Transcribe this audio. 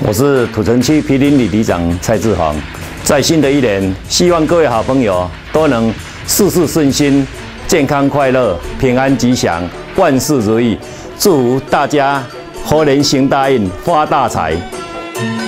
我是土城区毗邻里里长蔡志宏。在新的一年，希望各位好朋友都能事事顺心、健康快乐、平安吉祥、万事如意。祝福大家好年行大运，发大财！